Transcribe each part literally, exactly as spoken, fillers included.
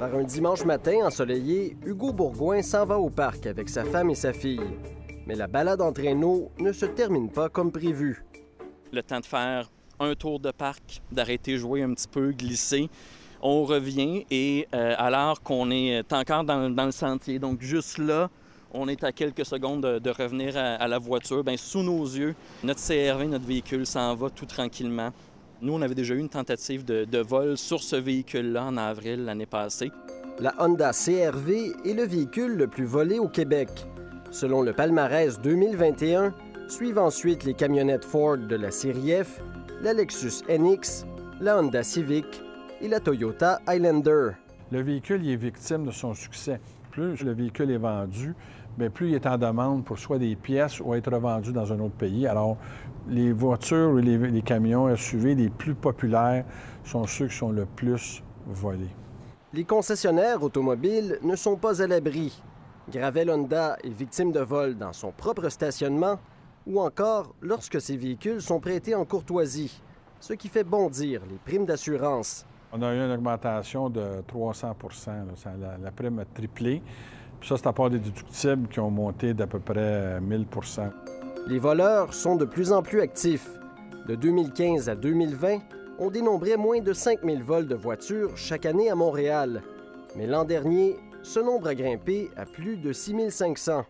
Par un dimanche matin ensoleillé, Hugo Bourgouin s'en va au parc avec sa femme et sa fille. Mais la balade en traîneau ne se termine pas comme prévu. Le temps de faire un tour de parc, d'arrêter jouer un petit peu, glisser. On revient et euh, alors qu'on est encore dans, dans le sentier, donc juste là, on est à quelques secondes de, de revenir à, à la voiture. Bien, sous nos yeux, notre C R V, notre véhicule s'en va tout tranquillement. Nous, on avait déjà eu une tentative de, de vol sur ce véhicule-là en avril l'année passée. La Honda C R V est le véhicule le plus volé au Québec. Selon le palmarès deux mille vingt et un, suivent ensuite les camionnettes Ford de la série F, la Lexus N X, la Honda Civic et la Toyota Highlander. Le véhicule il est victime de son succès. Plus le véhicule est vendu, bien, plus il est en demande pour soit des pièces ou être revendu dans un autre pays. Alors, les voitures ou les, les camions S U V les plus populaires sont ceux qui sont le plus volés. Les concessionnaires automobiles ne sont pas à l'abri. Gravel Honda est victime de vol dans son propre stationnement ou encore lorsque ses véhicules sont prêtés en courtoisie, ce qui fait bondir les primes d'assurance. On a eu une augmentation de trois cents pour cent. Là. La, la prime a triplé. Puis ça, c'est à part des déductibles qui ont monté d'à peu près mille pour cent. Les voleurs sont de plus en plus actifs. De deux mille quinze à deux mille vingt, on dénombrait moins de cinq mille vols de voitures chaque année à Montréal. Mais l'an dernier, ce nombre a grimpé à plus de six mille cinq cents.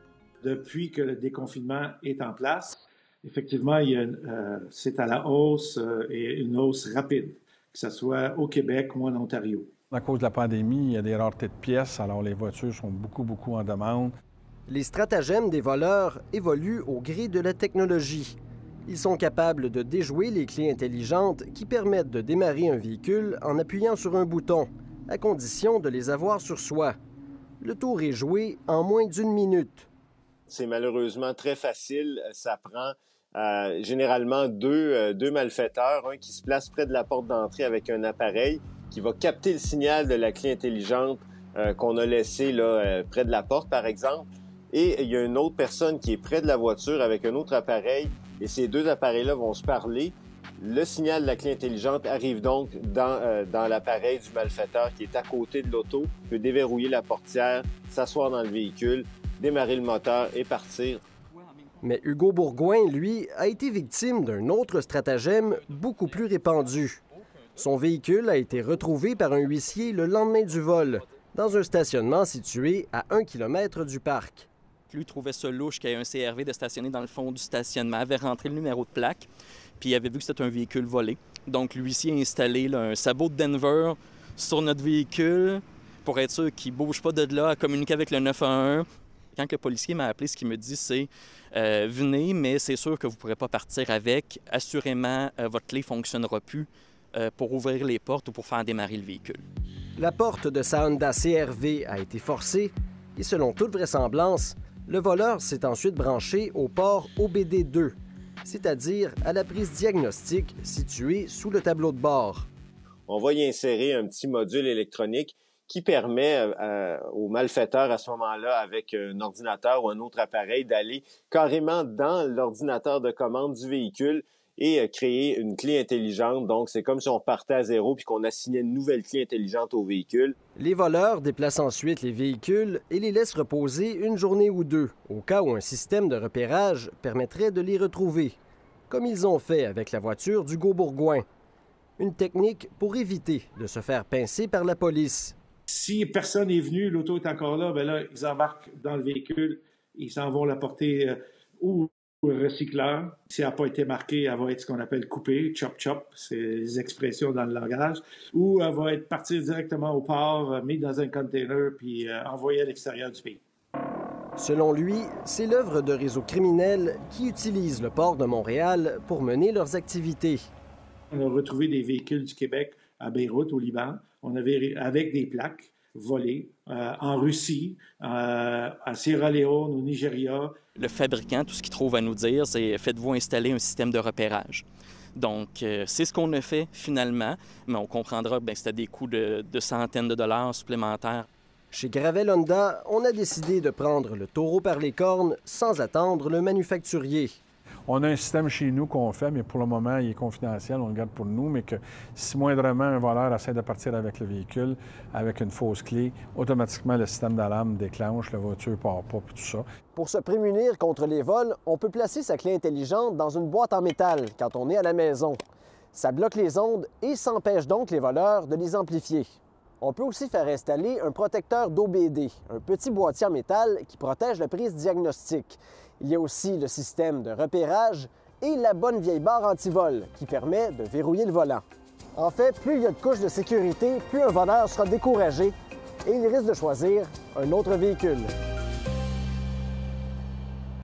Depuis que le déconfinement est en place, effectivement, il y a une, euh, c'est à la hausse euh, et une hausse rapide, que ce soit au Québec ou en Ontario. À cause de la pandémie, il y a des raretés de pièces, alors les voitures sont beaucoup, beaucoup en demande. Les stratagèmes des voleurs évoluent au gré de la technologie. Ils sont capables de déjouer les clés intelligentes qui permettent de démarrer un véhicule en appuyant sur un bouton, à condition de les avoir sur soi. Le tour est joué en moins d'une minute. C'est malheureusement très facile. Ça prend euh, généralement deux, euh, deux malfaiteurs, un qui se place près de la porte d'entrée avec un appareil qui va capter le signal de la clé intelligente euh, qu'on a laissée là, euh, près de la porte, par exemple. Et il y a une autre personne qui est près de la voiture avec un autre appareil. Et ces deux appareils-là vont se parler. Le signal de la clé intelligente arrive donc dans, euh, dans l'appareil du malfaiteur qui est à côté de l'auto, peut déverrouiller la portière, s'asseoir dans le véhicule, démarrer le moteur et partir. Mais Hugo Bourgouin, lui, a été victime d'un autre stratagème beaucoup plus répandu. Son véhicule a été retrouvé par un huissier le lendemain du vol, dans un stationnement situé à un kilomètre du parc. Lui trouvait ça louche qu'il y ait un C R V de stationner dans le fond du stationnement, avait rentré le numéro de plaque, puis il avait vu que c'était un véhicule volé. Donc l'huissier a installé là, un sabot de Denver sur notre véhicule pour être sûr qu'il ne bouge pas de là, à communiquer avec le neuf un un. Quand le policier m'a appelé, ce qu'il me dit, c'est euh, « Venez, mais c'est sûr que vous ne pourrez pas partir avec. Assurément, euh, votre clé ne fonctionnera plus euh, pour ouvrir les portes ou pour faire démarrer le véhicule. » La porte de sa Honda C R V a été forcée et selon toute vraisemblance, le voleur s'est ensuite branché au port O B D deux, c'est-à-dire à la prise diagnostique située sous le tableau de bord. On va y insérer un petit module électronique qui permet euh, aux malfaiteurs à ce moment-là, avec un ordinateur ou un autre appareil, d'aller carrément dans l'ordinateur de commande du véhicule et euh, créer une clé intelligente. Donc, c'est comme si on partait à zéro puis qu'on assignait une nouvelle clé intelligente au véhicule. Les voleurs déplacent ensuite les véhicules et les laissent reposer une journée ou deux, au cas où un système de repérage permettrait de les retrouver, comme ils ont fait avec la voiture d'Hugo Bourgouin. Une technique pour éviter de se faire pincer par la police. Si personne n'est venu, l'auto est encore là, bien là, ils embarquent dans le véhicule, ils s'en vont la porter euh, au recycleur. Si elle n'a pas été marquée, elle va être ce qu'on appelle coupée, chop-chop, c'est les expressions dans le langage, ou elle va être partie directement au port, euh, mise dans un container, puis euh, envoyée à l'extérieur du pays. Selon lui, c'est l'œuvre de réseaux criminels qui utilisent le port de Montréal pour mener leurs activités. On a retrouvé des véhicules du Québec à Beyrouth, au Liban. On avait avec des plaques volées euh, en Russie, euh, à Sierra Leone, au Nigeria. Le fabricant, tout ce qu'il trouve à nous dire, c'est « faites-vous installer un système de repérage ». Donc, euh, c'est ce qu'on a fait finalement, mais on comprendra que c'était des coûts de, de centaines de dollars supplémentaires. Chez Gravel Honda, on a décidé de prendre le taureau par les cornes sans attendre le manufacturier. On a un système chez nous qu'on fait, mais pour le moment, il est confidentiel, on le garde pour nous, mais que si moindrement un voleur essaie de partir avec le véhicule, avec une fausse clé, automatiquement le système d'alarme déclenche, la voiture ne part pas, puis tout ça. Pour se prémunir contre les vols, on peut placer sa clé intelligente dans une boîte en métal quand on est à la maison. Ça bloque les ondes et s'empêche donc les voleurs de les amplifier. On peut aussi faire installer un protecteur d'O B D, un petit boîtier en métal qui protège la prise diagnostique. Il y a aussi le système de repérage et la bonne vieille barre anti-vol qui permet de verrouiller le volant. En fait, plus il y a de couches de sécurité, plus un voleur sera découragé et il risque de choisir un autre véhicule.